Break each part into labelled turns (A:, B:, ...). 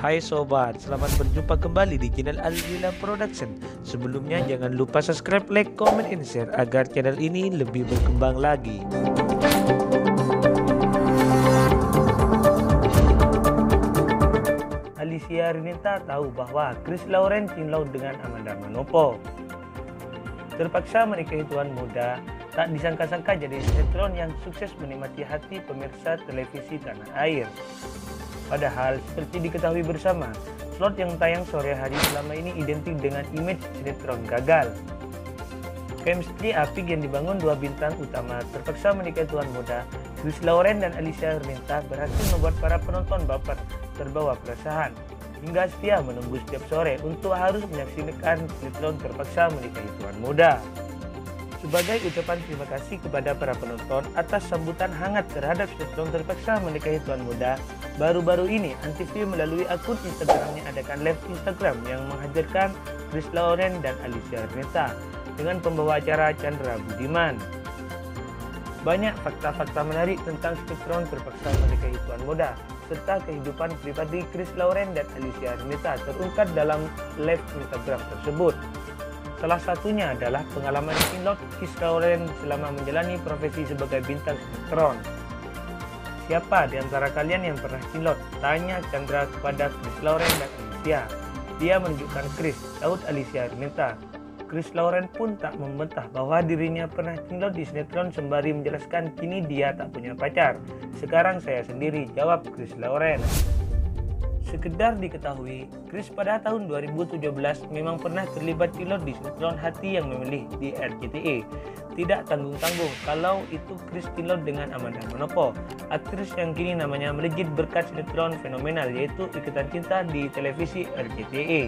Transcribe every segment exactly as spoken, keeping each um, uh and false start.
A: Hai sobat, selamat berjumpa kembali di channel Alwila Production. Sebelumnya jangan lupa subscribe, like, comment, and share agar channel ini lebih berkembang lagi. Alicia Renita tahu bahwa Chris Lauren cinlok dengan Amanda Manopo. Terpaksa menikahi tuan muda, tak disangka-sangka jadi sinetron yang sukses menikmati hati pemirsa televisi tanah air. Padahal, seperti diketahui bersama, slot yang tayang sore hari selama ini identik dengan image sinetron gagal. Chemistry apik yang dibangun dua bintang utama terpaksa menikahi tuan muda, Chris Lauren dan Alicia Renita berhasil membuat para penonton baper terbawa perasaan, hingga setia menunggu setiap sore untuk harus menyaksikan sinetron terpaksa menikahi tuan muda. Sebagai ucapan terima kasih kepada para penonton atas sambutan hangat terhadap sinetron terpaksa menikahi tuan muda, baru-baru ini Antv melalui akun Instagramnya adakan live Instagram yang menghadirkan Chris Lauren dan Alicia Renita dengan pembawa acara Chandra Budiman. Banyak fakta-fakta menarik tentang sinetron terpaksa menikahi tuan muda serta kehidupan pribadi Chris Lauren dan Alicia Renita terungkap dalam live Instagram tersebut. Salah satunya adalah pengalaman cinlok Chris Lauren selama menjalani profesi sebagai bintang sinetron. Siapa di antara kalian yang pernah cinlok? Tanya Chandra kepada Chris Lauren dan Alicia. Dia menunjukkan Chris, laut Alicia Renita. Chris Lauren pun tak membantah bahwa dirinya pernah cinlok di sinetron sembari menjelaskan kini dia tak punya pacar. Sekarang saya sendiri, jawab Chris Lauren. Sekedar diketahui, Chris pada tahun dua ribu tujuh belas memang pernah terlibat cinlok di sinetron Hati Yang Memilih di R C T I. Tidak tanggung-tanggung kalau itu Chris cinlok dengan Amanda Manopo, aktris yang kini namanya melejit berkat sinetron fenomenal yaitu Ikatan Cinta di televisi R C T I.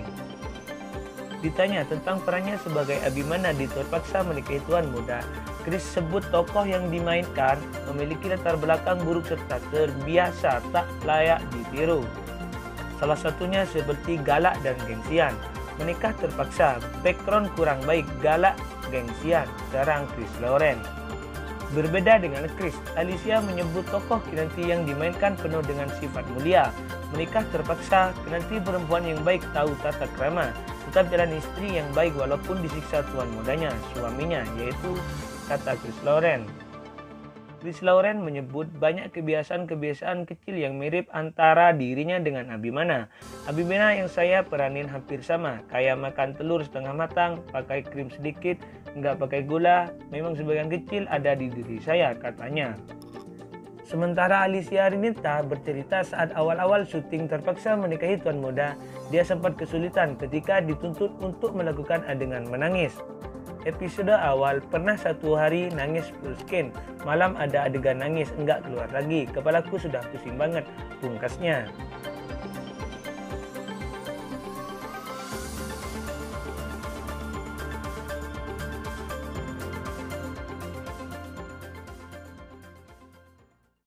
A: Ditanya tentang perannya sebagai Abimana di Terpaksa Menikahi Tuan Muda, Chris sebut tokoh yang dimainkan memiliki latar belakang buruk serta terbiasa tak layak ditiru. Salah satunya seperti galak dan gengsian. Menikah terpaksa, background kurang baik, galak, gengsian, serang Chris Lauren. Berbeda dengan Chris, Alicia menyebut tokoh kinanti yang dimainkan penuh dengan sifat mulia. Menikah terpaksa, kinanti perempuan yang baik tahu tata krama, tetap jalan istri yang baik walaupun disiksa tuan mudanya, suaminya, yaitu kata Chris Lauren. Chris Lauren menyebut banyak kebiasaan-kebiasaan kecil yang mirip antara dirinya dengan Abimana. Abimana yang saya peranin hampir sama, kayak makan telur setengah matang, pakai krim sedikit, nggak pakai gula, memang sebagian kecil ada di diri saya, katanya. Sementara Alicia Renita bercerita saat awal-awal syuting Terpaksa Menikahi Tuan Muda, dia sempat kesulitan ketika dituntut untuk melakukan adegan menangis. Episode awal pernah satu hari nangis full screen, malam ada adegan nangis enggak keluar lagi, kepalaku sudah pusing banget, pungkasnya.